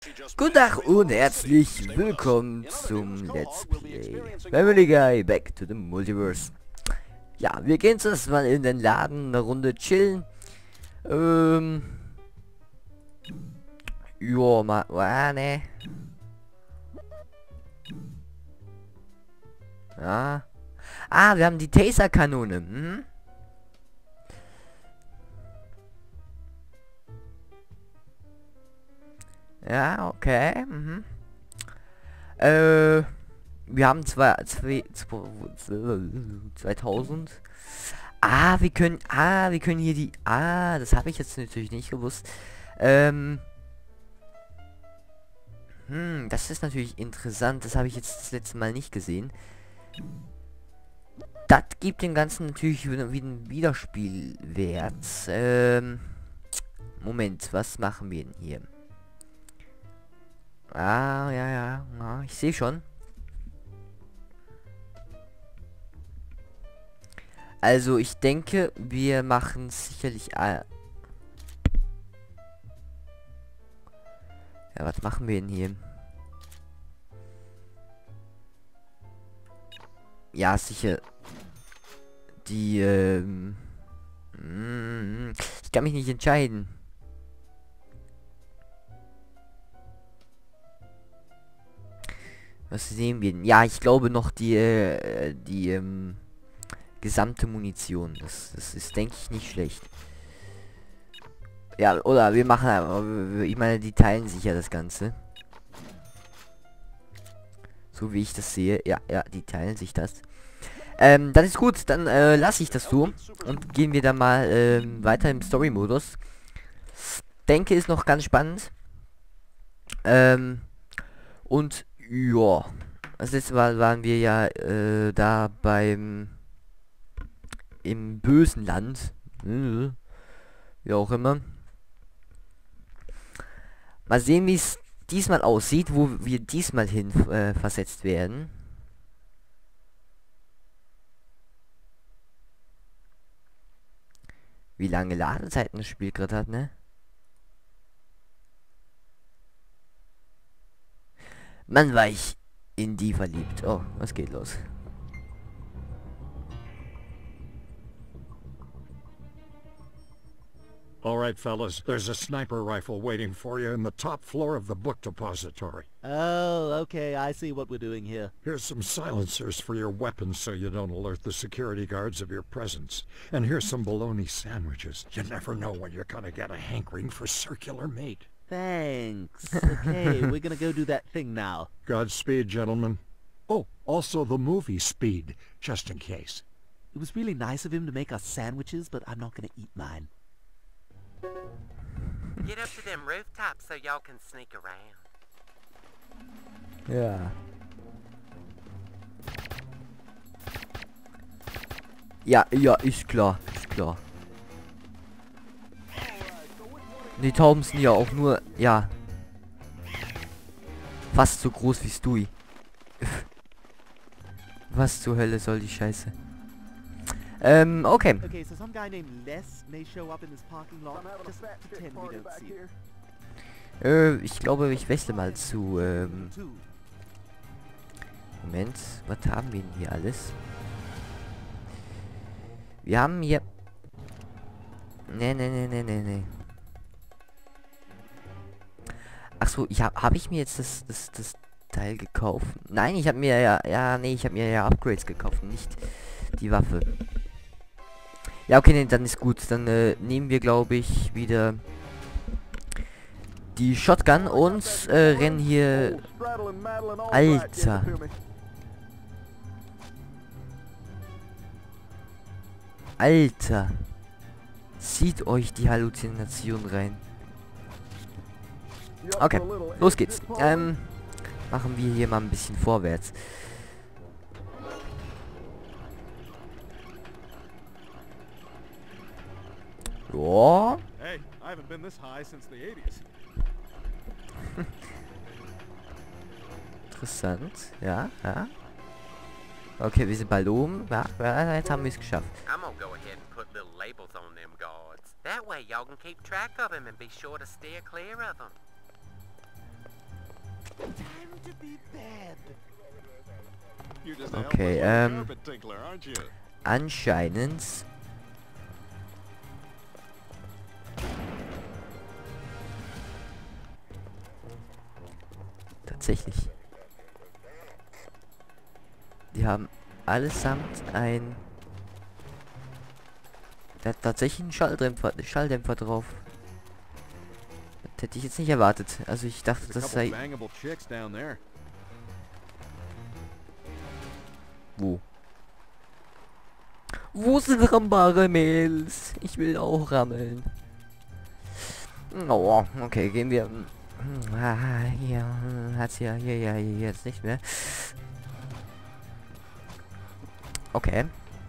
Guten Tag und herzlich willkommen zum Let's Play Family Guy Back to the Multiverse. Ja, wir gehen zuerst mal in den Laden, eine Runde chillen. Jo, ne. Ja. Ah, wir haben die Taser-Kanone. Mhm. Ja, okay. Mhm. Wir haben 2000. Wir können hier die... das habe ich jetzt natürlich nicht gewusst. Das ist natürlich interessant. Das habe ich jetzt das letzte Mal nicht gesehen. Das gibt dem Ganzen natürlich wieder einen Wiederspielwert. Moment, was machen wir denn hier? Ja, ich sehe schon. Also ich denke, wir machen sicherlich... Ja, was machen wir denn hier? Ja, sicher. Die, ich kann mich nicht entscheiden. Was sehen wir denn? Ja, ich glaube noch die gesamte Munition. Das ist, denke ich, nicht schlecht. Ja, oder wir machen, ich meine, die teilen sich ja das Ganze. So wie ich das sehe. Ja, die teilen sich das. Das ist gut, dann lasse ich das so. Und gehen wir dann mal weiter im Story-Modus. Denke, ist noch ganz spannend. Und ja, das letzte Mal waren wir ja da im bösen Land. Wie auch immer. Mal sehen, wie es diesmal aussieht, wo wir diesmal hin versetzt werden. Wie lange Ladezeiten das Spiel gerade hat, ne? Mann, war ich in die verliebt. Oh, was geht los? All right, fellas, there's a sniper rifle waiting for you in the top floor of the book depository. Oh, okay, I see what we're doing here. Here's some silencers for your weapons so you don't alert the security guards of your presence. And here's some bologna sandwiches. You never know when you're gonna get a hankering for circular meat. Thanks. Okay, we're gonna go do that thing now. Godspeed, gentlemen. Oh, also the movie Speed, just in case. It was really nice of him to make us sandwiches, but I'm not gonna eat mine. Get up to them rooftops so y'all can sneak around. Ja. Ja, ist klar, Die Tauben sind ja auch nur, ja, fast so groß wie Stewie. Was zur Hölle soll die Scheiße? Okay. Okay, so some guy named Les may show up in this parking lot. Just pretend we don't see him. Ich glaube, ich wechsle mal zu, Moment, was haben wir denn hier alles? Wir haben hier... Nee. Ach so, habe ich mir jetzt das Teil gekauft? Nein, ich habe mir ich habe mir ja Upgrades gekauft, nicht die Waffe. Ja, okay, nee, dann ist gut. Dann nehmen wir, glaube ich, wieder die Shotgun und rennen hier... Alter. Alter. Zieht euch die Halluzination rein. Okay, los geht's. Machen wir hier mal ein bisschen vorwärts. Ja. Hey, I haven't been this high since the 80s. Interessant, ja. Okay, wir sind bald oben. Ja, jetzt haben wir es geschafft. I'm gonna go ahead and put little labels on them guards. That way y'all can keep track of them and be sure to steer clear of them. Okay, anscheinend... Tatsächlich. Die haben allesamt ein... Der hat tatsächlich einen Schalldämpfer drauf. Das hätte ich jetzt nicht erwartet. Also ich dachte, das sei... Wo? Wo sind rammbare Mädels? Ich will auch rammeln. Oh, okay, gehen wir... Hier hat's hier jetzt nicht mehr. Okay.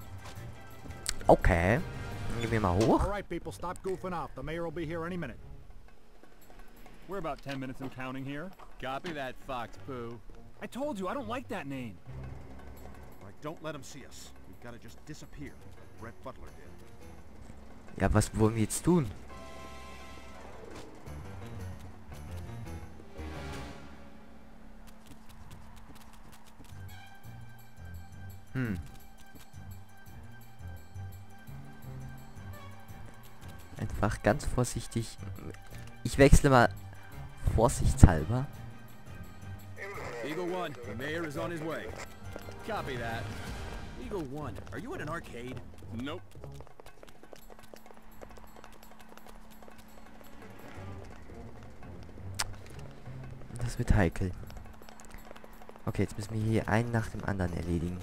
Okay. Gehen wir mal hoch. Alright, people, stop goofing off. The mayor will be here any minute. We're about 10 minutes and counting here. Copy that, Fox Poo. I told you, I don't like that name. All right, don't let him see us. We've got to just disappear. Brett Butler did. Ja, was wollen wir jetzt tun? Einfach ganz vorsichtig. Ich wechsle mal vorsichtshalber. Eagle One, the mayor is on his way. Copy that. Eagle One, are you at an arcade? Nope. Das wird heikel. Okay, jetzt müssen wir hier einen nach dem anderen erledigen.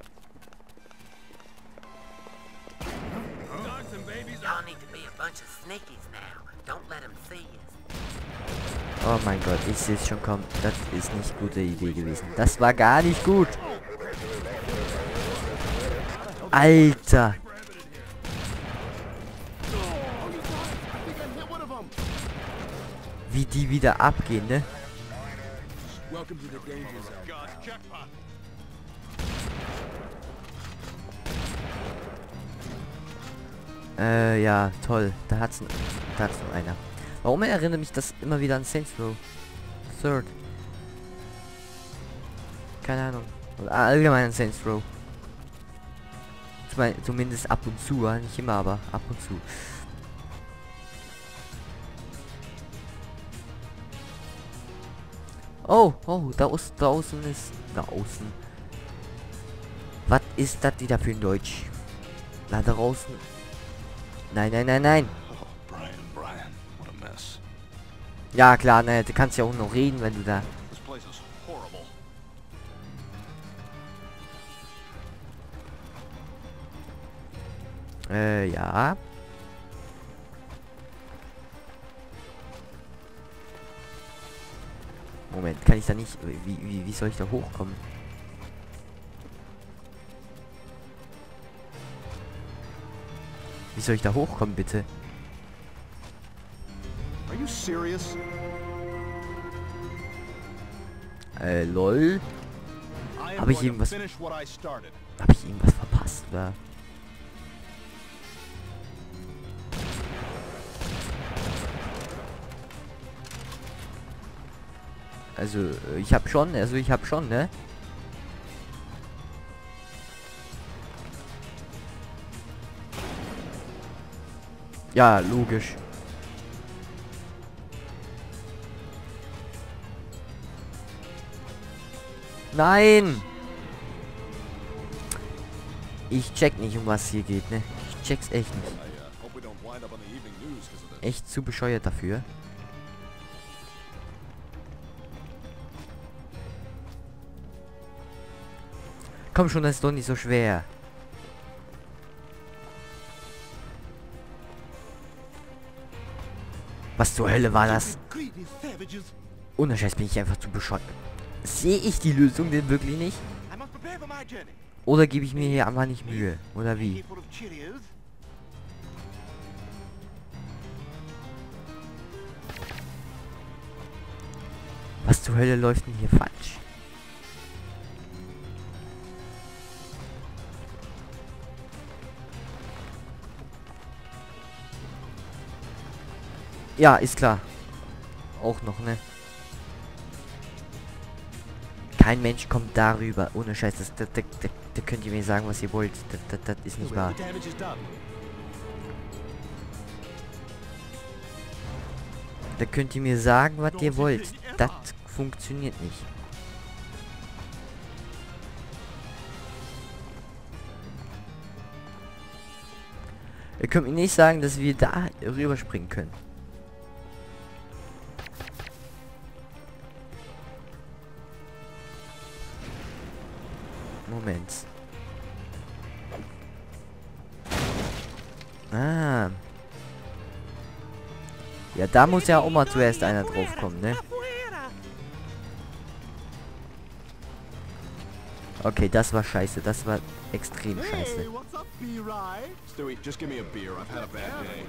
Y'all need to be a bunch of sneakies now. Don't let them see us. Oh mein Gott, ich sehe es schon kommen. Das ist nicht gute Idee gewesen. Das war gar nicht gut. Alter. Wie die wieder abgehen, ne? Welcome to the danger zone. Ja, toll. Da hat's noch einer. Warum erinnert mich das immer wieder an Saints Row? Third. Keine Ahnung. Oder allgemein an Saints Row. Zumindest ab und zu, nicht immer, aber ab und zu. Oh, draußen ist... Draußen. Was ist das wieder für ein Deutsch? Da draußen... Nein. Oh, Brian, what a mess. Ja, klar, ne, du kannst ja auch noch reden, wenn du da... This place is horrible. Ja. Moment, kann ich da nicht... Wie soll ich da hochkommen? Wie soll ich da hochkommen, bitte? Are you serious? Lol. Hab ich irgendwas verpasst, oder? Also, ich hab schon, ne? Ja, logisch. Nein! Ich check nicht, um was hier geht, ne? Ich check's echt nicht. Echt zu bescheuert dafür. Komm schon, das ist doch nicht so schwer. Was zur Hölle war das? Ohne Scheiß bin ich einfach zu bescheuert. Sehe ich die Lösung denn wirklich nicht? Oder gebe ich mir hier einfach nicht Mühe? Oder wie? Was zur Hölle läuft denn hier falsch? Ja, ist klar. Auch noch, ne? Kein Mensch kommt darüber. Ohne Scheiß. Da könnt ihr mir sagen, was ihr wollt. Das ist nicht wahr. The damage is done. Da könnt ihr mir sagen, was ihr wollt. Das funktioniert nicht. Ihr könnt mir nicht sagen, dass wir da rüberspringen können. Moment. Ah. Ja, da muss ja auch mal zuerst einer drauf kommen, ne? Okay, das war scheiße. Das war extrem scheiße. Hey, what's up, B-Rye? Stewie, just give me a beer. I've had a bad day.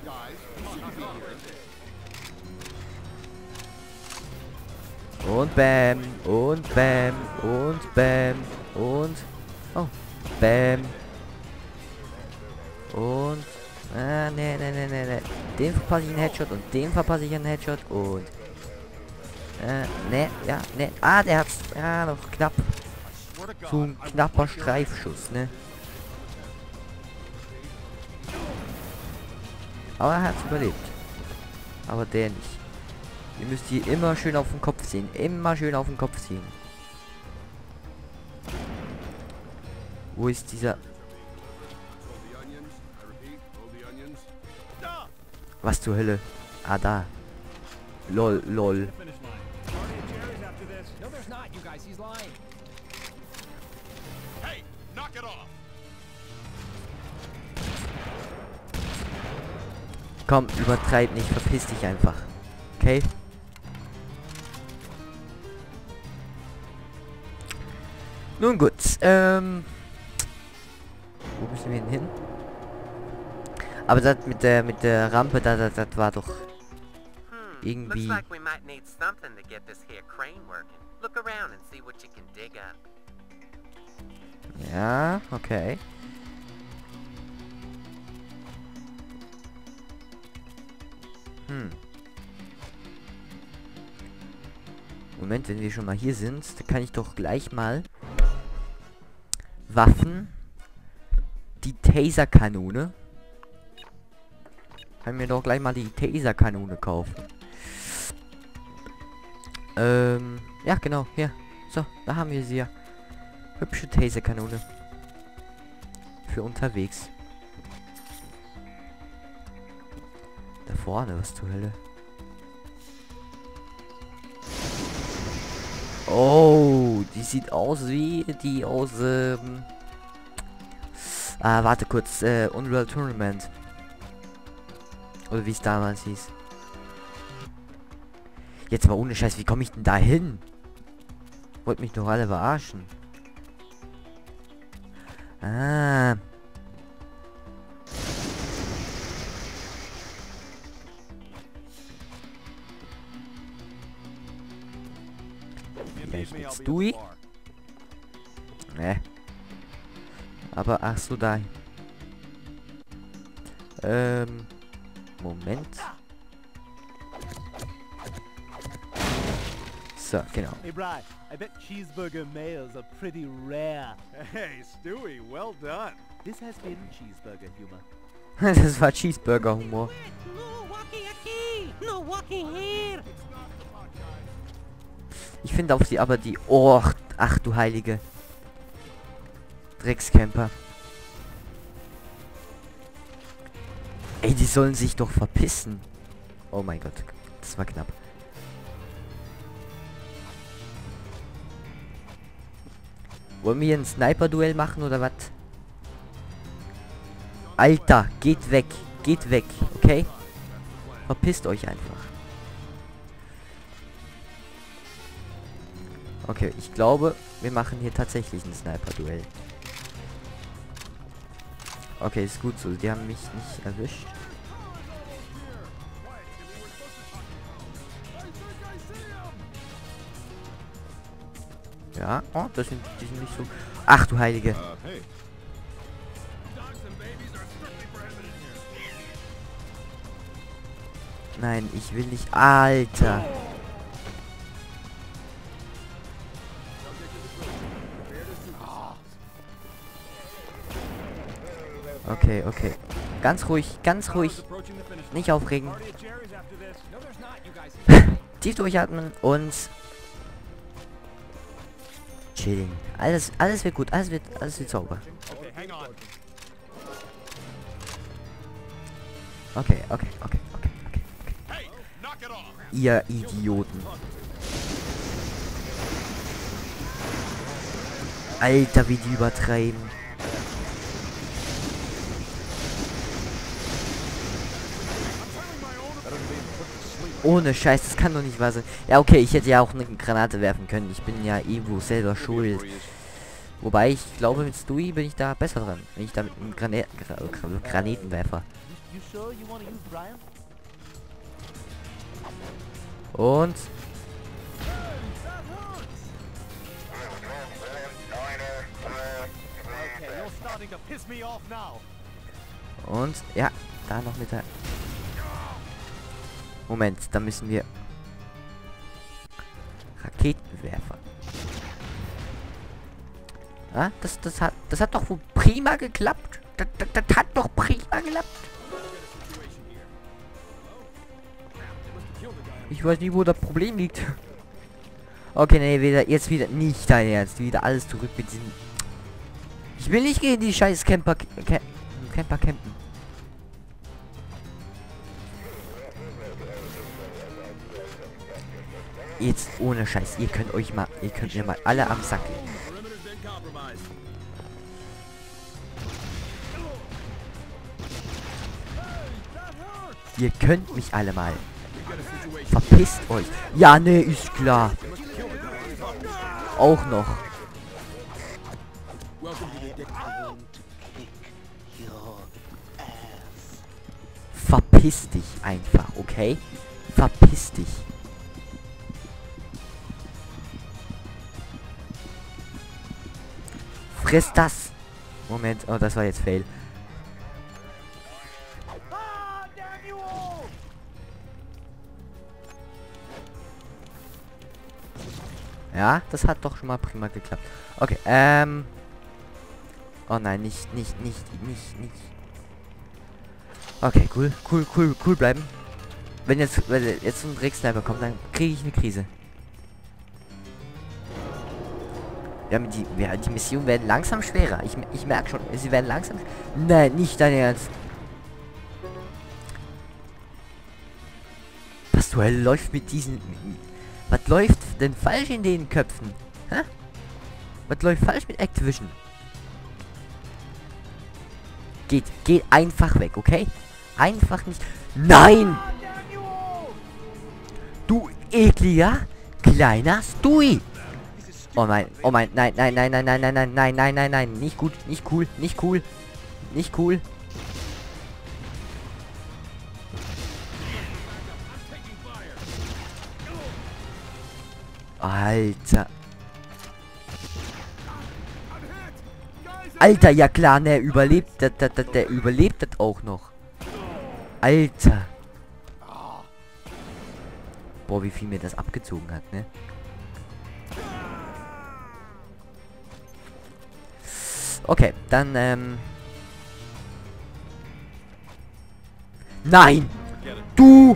Und bam. Und bam. Und bam. Und... Oh. Bam. Und... Ah, ne. Den verpasse ich einen Headshot und den verpasse ich einen Headshot und... Ne, ja, ne. Ah, der hat's... Ja, noch knapp. So ein knapper Streifschuss, ne? Aber er hat's überlebt. Aber der nicht. Ihr müsst hier immer schön auf den Kopf ziehen. Immer schön auf den Kopf ziehen. Wo ist dieser... Was zur Hölle? Ah, da. Lol. Finish line. Party of cherries after this. No, there's not, you guys. He's lying. Hey, knock it off. Komm, übertreib nicht. Verpiss dich einfach. Okay? Nun gut. Wo müssen wir denn hin? Aber das mit der Rampe, das war doch irgendwie... Looks like we might need something to get this here crane working. Look around and see what you can dig up. Ja, okay. Moment, wenn wir schon mal hier sind, dann kann ich doch gleich mal Waffen, die Taserkanone. Kann mir doch gleich mal die Taserkanone kaufen. Ja genau, hier. So, da haben wir sie ja. Hübsche Taserkanone. Für unterwegs. Da vorne, was zur Hölle? Oh, die sieht aus wie die aus, warte kurz, Unreal Tournament. Oder wie es damals hieß. Jetzt mal ohne Scheiß, wie komme ich denn da hin? Wollt mich doch alle verarschen. Ah. Vielleicht mit Stewie? Ne. Aber ach so, da. Moment. So, genau. Hey, Bri, I bet cheeseburger males are pretty rare. Hey, Stewie, well done. This has been cheeseburger humor. Das war Cheeseburger-Humor. Ich finde auf sie aber die... Oh, ach du heilige. Dreckscamper. Ey, die sollen sich doch verpissen. Oh mein Gott, das war knapp. Wollen wir hier ein Sniper-Duell machen oder was? Alter, geht weg, okay? Verpisst euch einfach. Okay, ich glaube, wir machen hier tatsächlich ein Sniper-Duell. Okay, ist gut so. Die haben mich nicht erwischt. Ja, oh, die sind nicht so... Ach du Heilige. Nein, ich will nicht... Alter. Okay, okay. Ganz ruhig, ganz ruhig. Nicht aufregen. Tief durchatmen und chillen. Alles wird gut, alles wird sauber. Okay. Ihr Idioten. Alter, wie die übertreiben. Ohne Scheiß, das kann doch nicht wahr sein. Ja, okay, ich hätte ja auch eine Granate werfen können. Ich bin ja irgendwo selber schuld. Wobei, ich glaube, mit Stewie bin ich da besser dran. Wenn ich da mit einem Granatenwerfer. You sure you want to use Brian? Und... Okay, you're starting to piss me off now. Und, ja, da noch mit der... Moment, da müssen wir... Raketenwerfer. Ah, das hat doch wohl prima geklappt. Das hat doch prima geklappt. Ich weiß nicht, wo das Problem liegt. Okay, nee, jetzt wieder nicht dein Ernst. Wieder alles zurück mit diesen... Ich will nicht gegen die scheiß Camper campen. Jetzt ohne Scheiß, ihr könnt mir mal alle am Sack gehen. Ihr könnt mich alle mal. Verpisst euch. Ja, ne, ist klar. Auch noch. Verpiss dich einfach, okay? Verpiss dich. Friss das. Moment, oh, das war jetzt Fail. Ja, das hat doch schon mal prima geklappt. Okay, oh nein, nicht. Okay, cool bleiben. Wenn jetzt ein Drecksniper kommt, dann kriege ich eine Krise. Ja, die Missionen werden langsam schwerer. Ich merke schon, sie werden langsam... Nein, nicht dein Ernst. Was zur Hölle läuft mit diesen... Was läuft denn falsch in den Köpfen? Hä? Was läuft falsch mit Activision? Geht einfach weg, okay? Einfach nicht... Nein! Du ekliger kleiner Stewie! Oh nein, nein, nicht gut, nicht cool. Alter. Alter, ja klar, ne, überlebt, der überlebt das auch noch. Alter. Boah, wie viel mir das abgezogen hat, ne? Okay, dann, Nein! Du!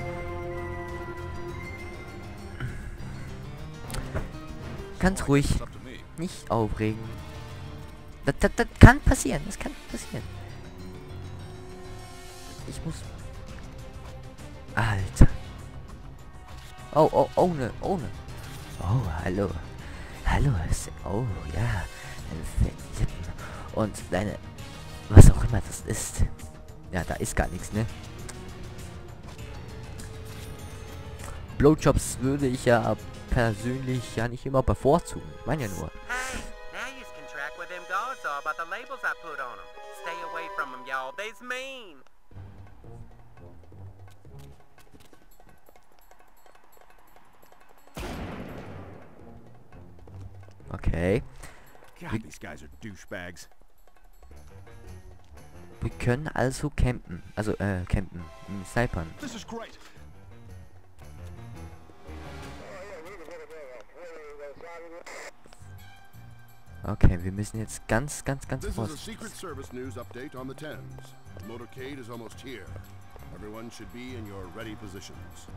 Ganz ruhig. Nicht aufregen. Das kann passieren. Das kann passieren. Ich muss... Alter. Oh, ohne. Oh, hallo. Oh, ja. Und deine... Was auch immer das ist. Ja, da ist gar nichts, ne? Blowjobs würde ich ja persönlich ja nicht immer bevorzugen. Ich meine ja nur. Hey, now you can track where them guards are by the labels I put on them. Stay away from them, y'all. They's mean. Okay. God, these guys are douchebags. Wir können also campen. Also, campen. Snipern. This is great. Okay, wir müssen jetzt ganz This is a vorsichtig. Secret Service news update on the Thames. The motorcade is almost here. Everyone should be in your ready positions.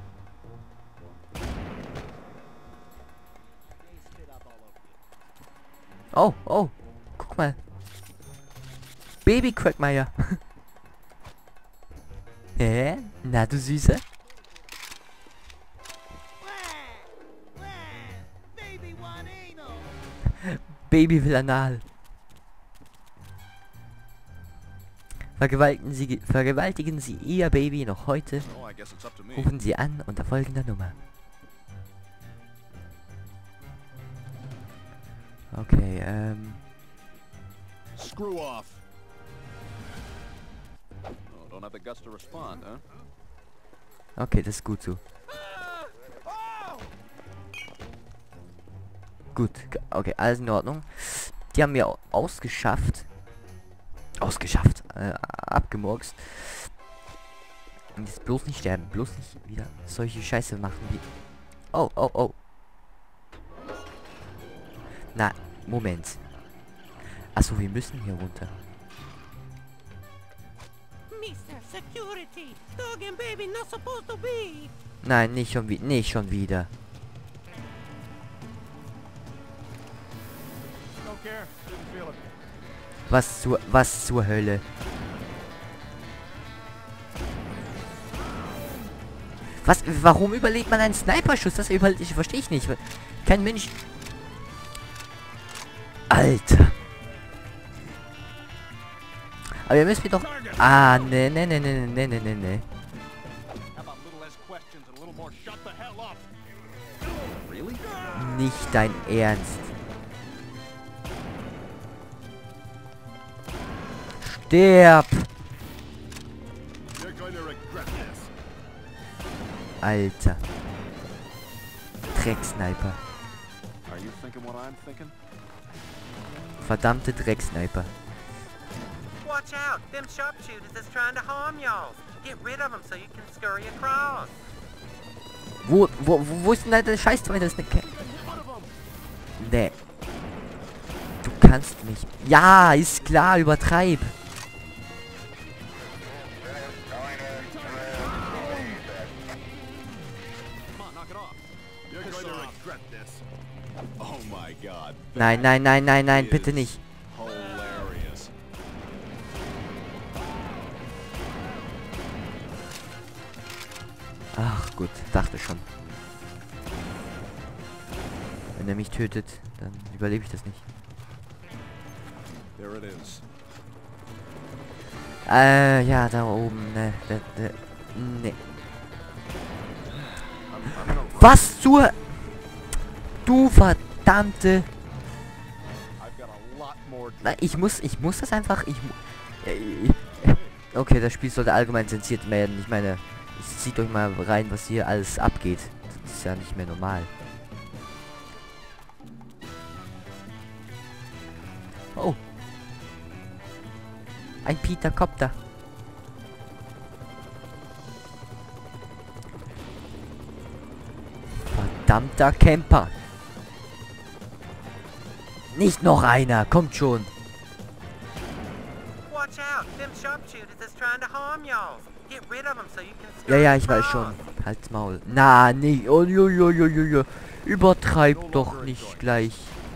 Oh, oh, guck mal. Baby Quagmire. Hä? Na, du Süße? Baby will anal. Vergewaltigen Sie Ihr Baby noch heute. Oh, I guess it's up to me. Rufen Sie an unter folgender Nummer. Okay, Screw off. Oh, don't have the guts to respond, huh? okay, das ist gut so. Gut, okay, alles in Ordnung. Die haben wir ausgeschafft. Abgemurkst. Und jetzt bloß nicht sterben, bloß nicht wieder solche Scheiße machen wie... Oh, oh, oh. Na, Moment. Achso, wir müssen hier runter. Mr. Security, dog and baby not supposed to be. Nein, nicht schon wieder. Nicht schon wieder. Don't care. Didn't feel it. Was zur Hölle? Was? Warum überlebt man einen Sniper-Schuss? Das verstehe ich nicht. Kein Mensch. Alter. Aber ihr müsst mir doch... Ah, ne. How about a little less questions and a little more shut the hell up? Really? Nicht dein Ernst. Sterb! You're going to regret this. Alter. Drecksniper. Are you thinking what I'm thinking? Verdammte Drecksniper. Watch out, them sharpshooters is trying to harm y'all. Get rid of them so you can scurry across. Wo ist denn da der Scheiß? Das ist eine Nee. Du kannst mich... Ja, ist klar, übertreib. Come on, knock it off. You're going to regret this. Oh my god. Nein, bitte nicht. Hilarious. Ach gut, dachte schon. Wenn er mich tötet, dann überlebe ich das nicht. There it is. Ja, da oben, ne. Ne. Was zur... Du verdammte... I've got a lot more. Na, ich muss das einfach... Okay, das Spiel sollte allgemein zensiert werden. Ich meine, zieht euch mal rein, was hier alles abgeht. Das ist ja nicht mehr normal. Oh. Ein Peter Copter. Verdammter Camper. Nicht noch einer, kommt schon. Watch out, them sharpshooters is trying to harm y'all. Get rid of them so you can scurry Ja, ich weiß across. schon. Halt's Maul. Na, nee. Oh, jo. Übertreib doch nicht gleich.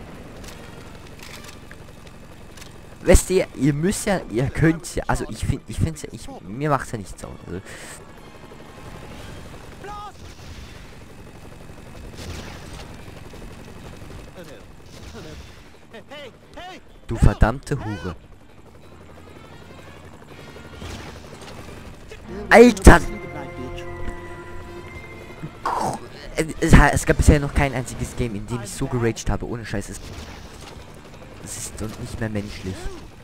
Wisst ihr, ihr müsst ja, ihr könnt ja, also ich finde ja, mir macht's ja nichts aus. Also, du verdammte Hure. Alter! Es gab bisher noch kein einziges Game, in dem ich so geraged habe, ohne Scheiß. Es ist doch nicht mehr menschlich.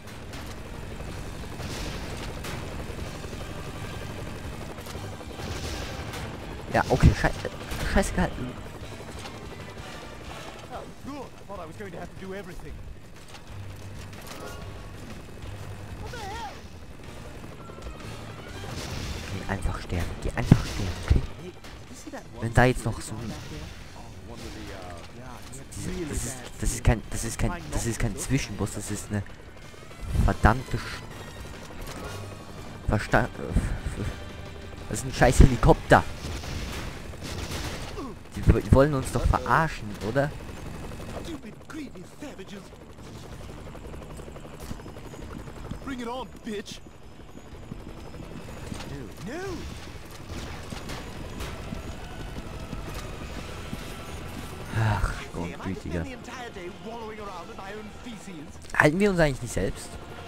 Ja, okay, scheiße gehalten. Good. I thought I was going to have to do everything. Geh einfach sterben, okay? Wenn da jetzt noch so ein... Das ist kein Zwischenboss, das ist eine verdammte das ist ein scheiß Helikopter. Die wollen uns doch verarschen, oder? Stupid, greedy savages. Bring it on, bitch. No. Ach, Gütiger. Halten wir uns eigentlich nicht selbst?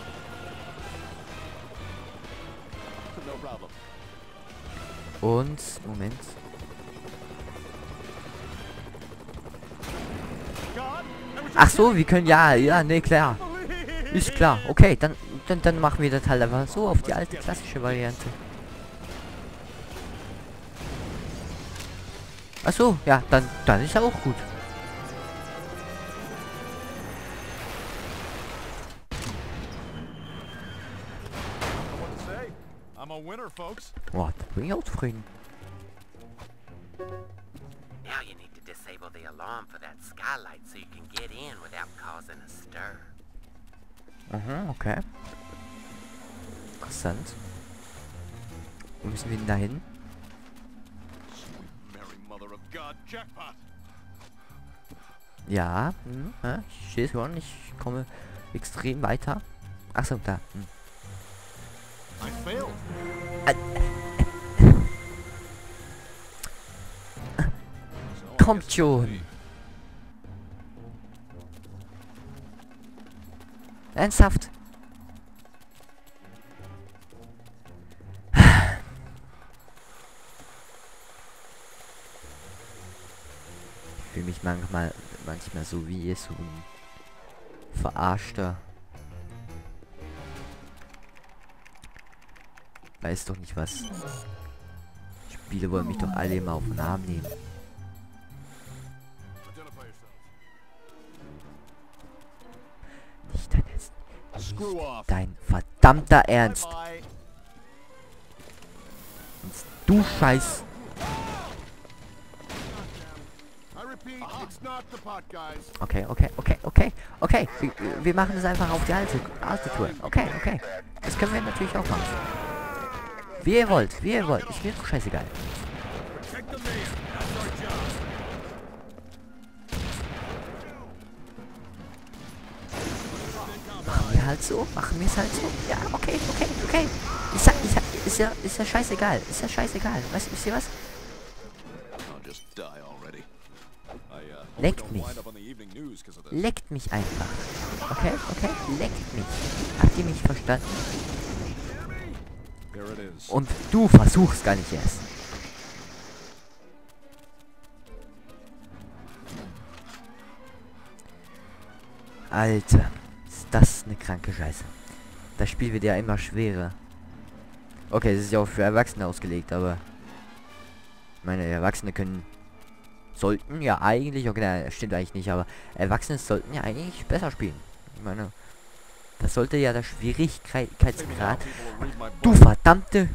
Und, Moment. Ach so, wir können, ja, ne, klar. Ist klar. Okay, dann machen wir das halt einfach so auf die alte klassische Variante. Ach so, ja, dann ist ja auch gut. Boah, da bin ich auch zufrieden. Now you need to disable the alarm for that skylight so you can get in without causing a stir. Aha, okay. Interessant. Wo müssen wir denn da hin? Ja, ich sehe schon, ich komme extrem weiter. Achso, da. Kommt schon. Ernsthaft? Ich fühle mich manchmal so wie so ein Verarschter. Weiß doch nicht was. Spiele wollen mich doch alle immer auf den Arm nehmen. Nicht dein Ernst. Nicht dein verdammter Ernst. Du Scheiß. Okay. Wir machen es einfach auf die alte Tour. Okay. Das können wir natürlich auch machen. Wie ihr wollt. Ich bin doch scheißegal. Machen wir es halt so. Ja, okay. Ist ja scheißegal. Weißt du, wisst ihr was? Leckt mich einfach. Okay? Leckt mich. Habt ihr mich verstanden? Und du versuchst gar nicht erst. Alter, ist das eine kranke Scheiße. Das Spiel wird ja immer schwerer. Okay, es ist ja auch für Erwachsene ausgelegt, aber meine Erwachsene sollten ja eigentlich, okay, das stimmt eigentlich nicht, aber Erwachsene sollten ja eigentlich besser spielen. Ich meine, das sollte ja der Schwierigkeitsgrad. Du verdammte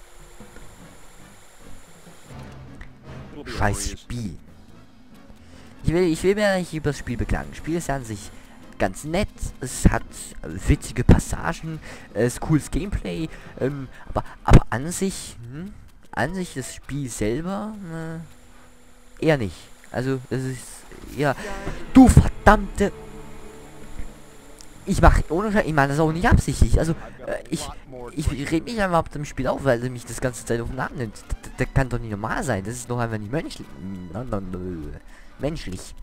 Scheiß Spiel. Ich will mir nicht über das Spiel beklagen. Das Spiel ist ja an sich ganz nett. Es hat witzige Passagen, es ist cooles Gameplay, aber an sich das Spiel selber eher nicht. Also es ist ja, du verdammte. Ich mache ohne Scheiß, ich meine das auch nicht absichtlich. Also ich rede mich einfach ab dem Spiel auf, weil er mich das ganze Zeit auf den Arm nimmt. Das kann doch nicht normal sein. Das ist doch einfach nicht menschlich.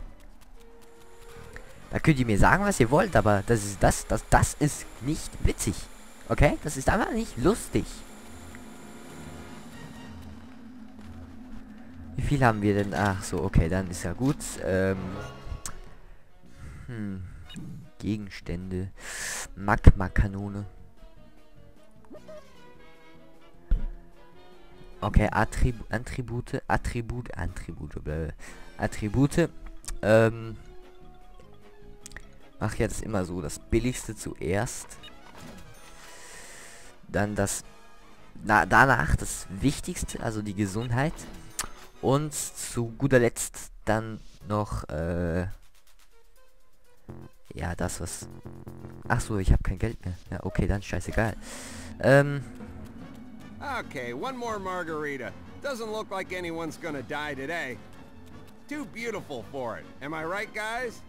Da könnt ihr mir sagen, was ihr wollt, aber das ist nicht witzig. Okay? Das ist einfach nicht lustig. Wie viel haben wir denn? Ach so, okay, dann ist ja gut. Gegenstände. Magma-Kanone. Okay, Attribute. Mach jetzt immer so das Billigste zuerst. Dann danach das Wichtigste, also die Gesundheit. Und zu guter Letzt dann noch, ja, das was... Ach so, ich habe kein Geld mehr. Ja, okay, dann scheißegal. Okay, one more margarita. Doesn't look like anyone's gonna die today. Too beautiful for it. Am I right, guys?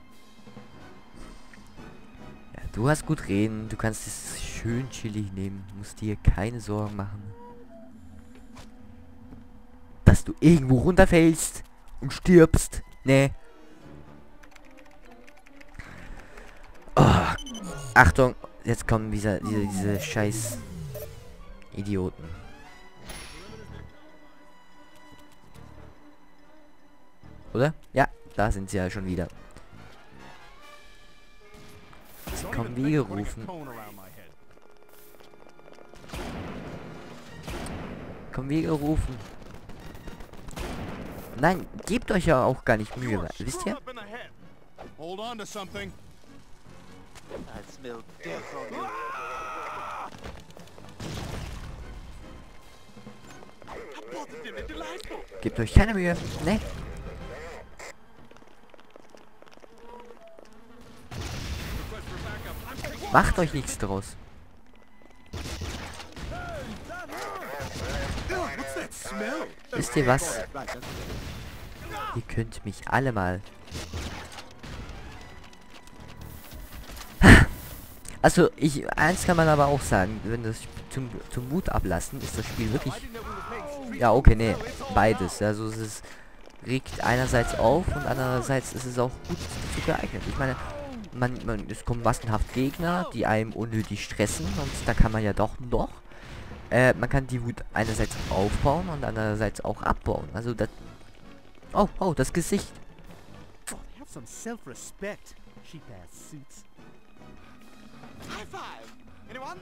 Ja, du hast gut reden. Du kannst es schön chillig nehmen. Musst dir keine Sorgen machen. Dass du irgendwo runterfällst und stirbst. Nee. Oh, Achtung, jetzt kommen diese scheiß Idioten. Oder? Ja, da sind sie ja schon wieder. Sie kommen wie gerufen. Kommen wie gerufen. Nein, gebt euch ja auch gar nicht Mühe, wisst ihr? Hold on to something. I smell death on you. Gebt euch keine Mühe. Ne? Macht euch nichts draus. Wisst ihr was? Ihr könnt mich alle mal... Also, eins kann man aber auch sagen, wenn das zum Mut ablassen, ist das Spiel wirklich... Ja, okay, nee, beides. Also es regt einerseits auf und andererseits ist es auch gut dazu geeignet. Ich meine, es kommen massenhaft Gegner, die einem unnötig stressen und da kann man ja doch noch. Man kann die Wut einerseits aufbauen und andererseits auch abbauen. Also das... Oh, das Gesicht. Oh, they have some self-respect. Cheap-ass suits. High five! Anyone?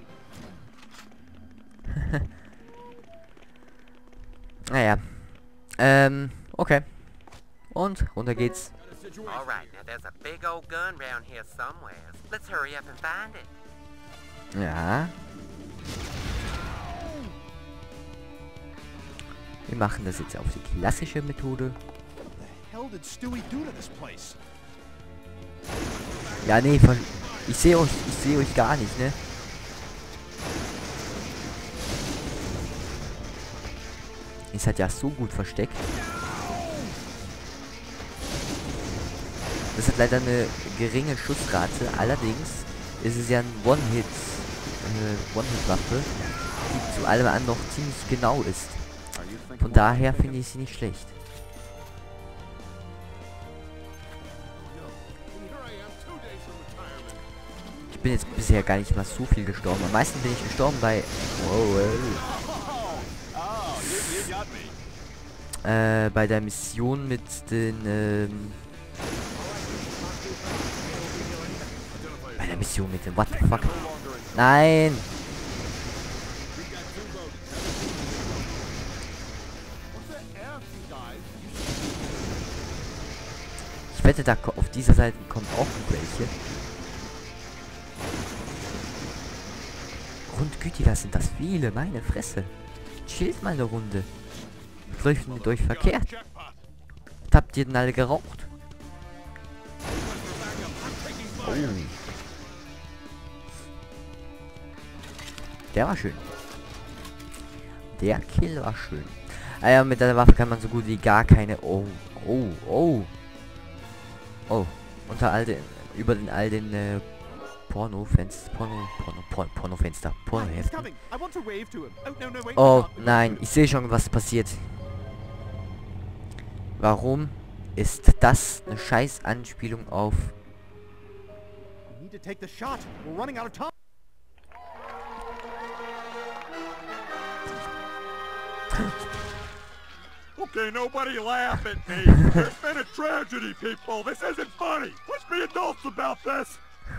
Naja. Okay. Und runter geht's. Alright, now there's a big old gun round here somewhere. Let's hurry up and find it. Ja. Wir machen das jetzt auf die klassische Methode. What the hell did Stewie do to this place? Ja, nee, ich sehe euch gar nicht, ne? Ist halt ja so gut versteckt. Das hat leider eine geringe Schussrate. Allerdings ist es ja ein One-Hit-Waffe, die zu allem anderen noch ziemlich genau ist. Von daher finde ich sie nicht schlecht. Ich bin jetzt bisher gar nicht mal so viel gestorben. Am meisten bin ich gestorben bei... bei der Mission mit den... bei der Mission mit dem... What the fuck? Nein! Ich wette, da auf dieser Seite kommen auch welche. Grundgütiger sind das viele, meine Fresse. Chillt mal eine Runde. Was läuft mit euch verkehrt? Was habt ihr denn alle geraucht? Oh. Der war schön. Der Kill war schön. Ah ja, mit der Waffe kann man so gut wie gar keine... Oh. Unter all den... Über den all den... Pornofenster. Pornoheften. Oh nein, ich sehe schon, was passiert. Warum ist das eine scheiß Anspielung auf... We need to take the shot. We're running out of time. Okay, nobody laugh at me. There's been a tragedy, people. This isn't funny. Let's be adults about this.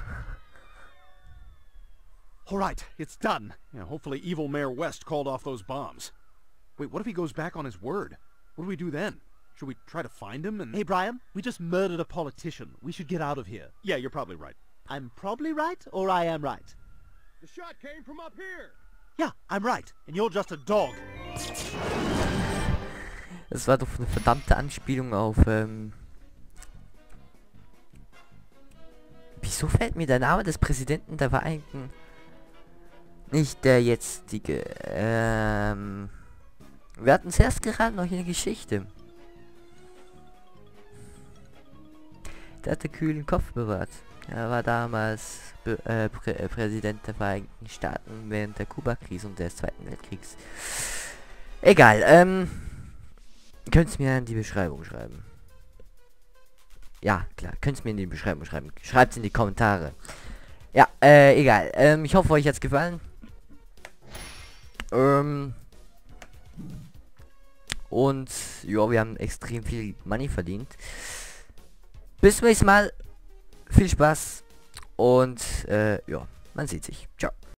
All right, it's done. Yeah, hopefully evil Mayor West called off those bombs. Wait, what if he goes back on his word? What do we do then? Should we try to find him and... Hey, Brian, we just murdered a politician. We should get out of here. Yeah, you're probably right. I'm probably right, or I am right? The shot came from up here. Yeah, I'm right, and you're just a dog. Das war doch eine verdammte Anspielung auf wieso fällt mir der Name des Präsidenten der Vereinigten... Nicht der jetzige, wir hatten es erst gerade noch in der Geschichte. Der hatte kühlen Kopf bewahrt. Er war damals Präsident der Vereinigten Staaten während der Kuba-Krise und des Zweiten Weltkriegs. Egal, könnt es mir in die Beschreibung schreiben. Ja, klar, könnt es mir in die Beschreibung schreiben. Schreibt es in die Kommentare. Ja, egal. Ich hoffe, euch hat's gefallen. Und ja, wir haben extrem viel Money verdient. Bis zum nächsten Mal. Viel Spaß. Und ja, man sieht sich. Ciao.